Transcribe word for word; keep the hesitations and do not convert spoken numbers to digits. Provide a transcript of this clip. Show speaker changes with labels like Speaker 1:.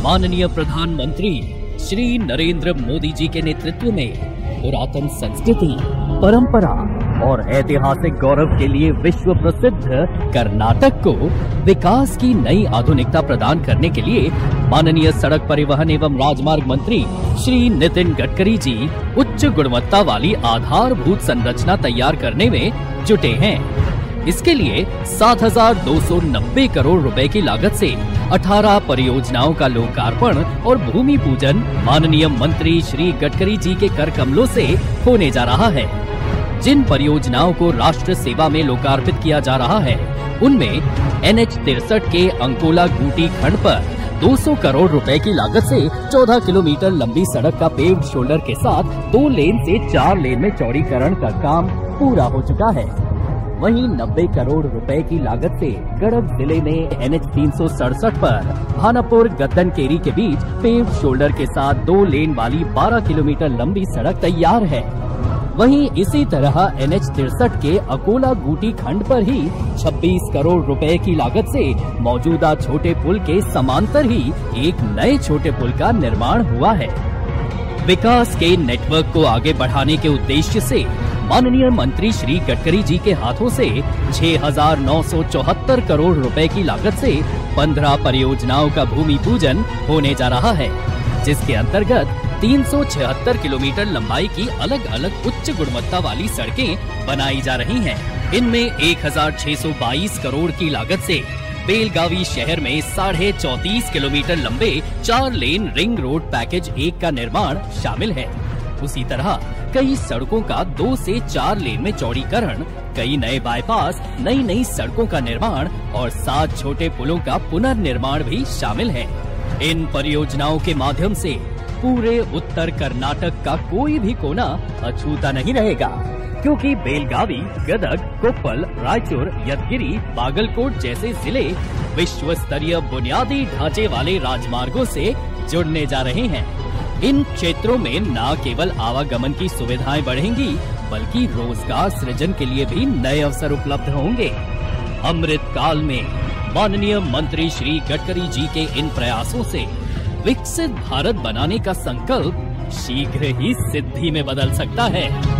Speaker 1: माननीय प्रधानमंत्री श्री नरेंद्र मोदी जी के नेतृत्व में पुरातन संस्कृति, परंपरा और ऐतिहासिक गौरव के लिए विश्व प्रसिद्ध कर्नाटक को विकास की नई आधुनिकता प्रदान करने के लिए माननीय सड़क परिवहन एवं राजमार्ग मंत्री श्री नितिन गडकरी जी उच्च गुणवत्ता वाली आधारभूत संरचना तैयार करने में जुटे हैं। इसके लिए सात हजार दो सौ नब्बे करोड़ रुपए की लागत से अठारह परियोजनाओं का लोकार्पण और भूमि पूजन माननीय मंत्री श्री गडकरी जी के कर कमलों से होने जा रहा है। जिन परियोजनाओं को राष्ट्र सेवा में लोकार्पित किया जा रहा है, उनमें एन एच तिरसठ के अंकोला गुटी खंड पर दो सौ करोड़ रुपए की लागत से चौदह किलोमीटर लंबी सड़क का पेव्ड शोल्डर के साथ दो लेन से चार लेन में चौड़ीकरण का काम पूरा हो चुका है। वहीं नब्बे करोड़ रुपए की लागत से गढ़ग जिले में एन एच तीन सौ सड़सठ पर भानापुर गद्दनकेरी के बीच पेव्ड शोल्डर के साथ दो लेन वाली बारह किलोमीटर लंबी सड़क तैयार है। वहीं इसी तरह एन एच तिरसठ के अकोला गुटी खंड पर ही छब्बीस करोड़ रुपए की लागत से मौजूदा छोटे पुल के समांतर ही एक नए छोटे पुल का निर्माण हुआ है। विकास के नेटवर्क को आगे बढ़ाने के उद्देश्य से माननीय मंत्री श्री गडकरी जी के हाथों से छह हजार नौ सौ चौहत्तर करोड़ रुपए की लागत से पंद्रह परियोजनाओं का भूमि पूजन होने जा रहा है, जिसके अंतर्गत तीन सौ छिहत्तर किलोमीटर लंबाई की अलग अलग उच्च गुणवत्ता वाली सड़कें बनाई जा रही हैं। इनमें एक हजार छह सौ बाईस करोड़ की लागत से बेलगावी शहर में साढ़े चौतीस किलोमीटर लंबे चार लेन रिंग रोड पैकेज एक का निर्माण शामिल है। उसी तरह कई सड़कों का दो से चार लेन में चौड़ीकरण, कई नए बाईपास, नई नई सड़कों का निर्माण और सात छोटे पुलों का पुनर्निर्माण भी शामिल है। इन परियोजनाओं के माध्यम से पूरे उत्तर कर्नाटक का कोई भी कोना अछूता नहीं रहेगा, क्योंकि बेलगावी, गदग, कोप्पल, रायचूर, यदगिरी, बागलकोट जैसे जिले विश्व स्तरीय बुनियादी ढांचे वाले राजमार्गों से जुड़ने जा रहे हैं। इन क्षेत्रों में न केवल आवागमन की सुविधाएं बढ़ेंगी, बल्कि रोजगार सृजन के लिए भी नए अवसर उपलब्ध होंगे। अमृत काल में माननीय मंत्री श्री गडकरी जी के इन प्रयासों से विकसित भारत बनाने का संकल्प शीघ्र ही सिद्धि में बदल सकता है।